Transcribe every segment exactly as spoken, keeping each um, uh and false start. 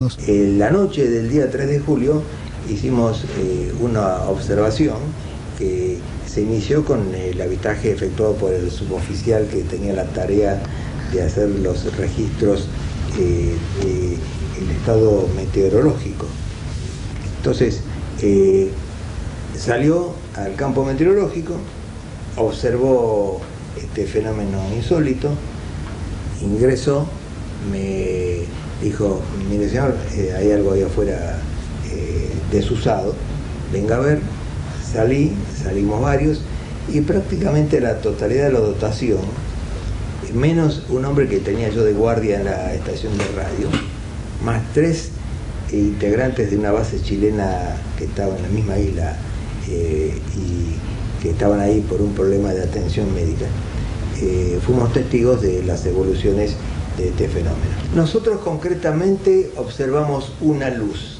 En la noche del día tres de julio hicimos eh, una observación que se inició con el avistaje efectuado por el suboficial que tenía la tarea de hacer los registros eh, del estado meteorológico. Entonces eh, salió al campo meteorológico, observó este fenómeno insólito, ingresó, me dijo: mire señor, eh, hay algo ahí afuera eh, desusado, venga a ver. Salí, salimos varios, y prácticamente la totalidad de la dotación, menos un hombre que tenía yo de guardia en la estación de radio, más tres integrantes de una base chilena que estaba en la misma isla eh, y que estaban ahí por un problema de atención médica, eh, fuimos testigos de las evoluciones de este fenómeno. Nosotros concretamente observamos una luz.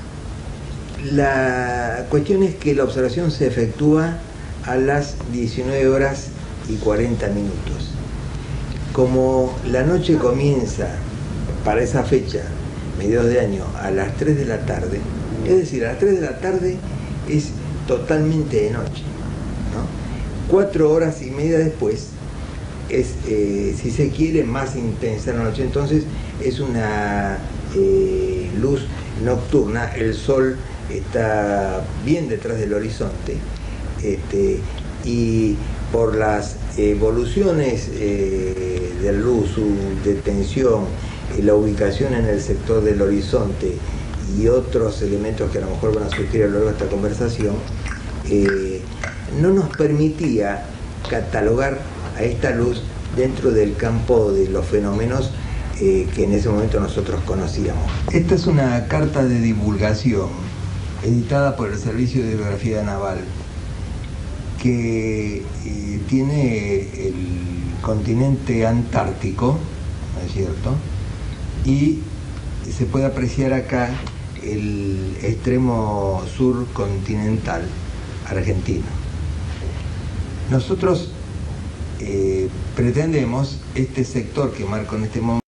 La cuestión es que la observación se efectúa a las diecinueve horas y cuarenta minutos. Como la noche comienza para esa fecha, mediados de año, a las tres de la tarde, es decir, a las tres de la tarde es totalmente de noche, ¿no? Cuatro horas y media después es, eh, si se quiere, más intensa la noche. Entonces es una eh, luz nocturna, el sol está bien detrás del horizonte, este, y por las evoluciones eh, de la luz, su detención, eh, la ubicación en el sector del horizonte y otros elementos que a lo mejor van a surgir a lo largo de esta conversación, eh, no nos permitía catalogar a esta luz dentro del campo de los fenómenos eh, que en ese momento nosotros conocíamos. Esta es una carta de divulgación editada por el Servicio de Hidrografía Naval, que eh, tiene el continente antártico, ¿no es cierto? Y se puede apreciar acá el extremo sur continental argentino. Nosotros eh, pretendemos este sector que marco en este momento